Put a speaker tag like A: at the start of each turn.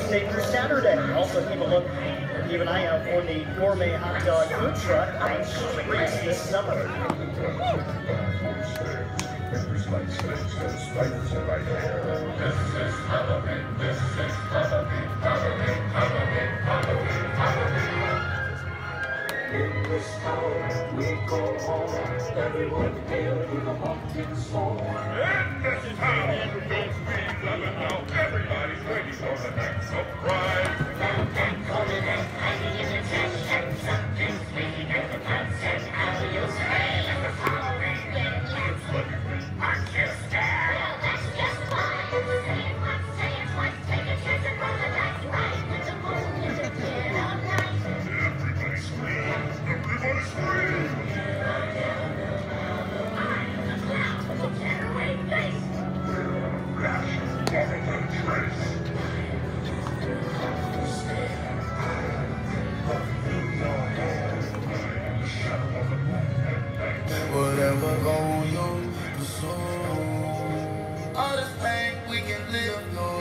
A: State for Saturday. Also keep an eye out for the gourmet hot dog food truck on streets this summer.
B: In this town we go home, everyone hail to the pumpkin song.
C: In this town, everything's being loving now. Everybody's waiting for the next surprise.
D: Something golden and tiny in the chest, and something sweet at the pants, and how you smell at the Halloween. Let's look at me. Aren't you scared? Well, that's just fine. Say it once, take a chance and roll the dice right with the moon is a kid all night.
C: Everybody scream! Everybody scream!
D: I'm the clown with the tearaway face.
C: Follow the trace.
E: Whatever goal you pursue, all this pain we can live through.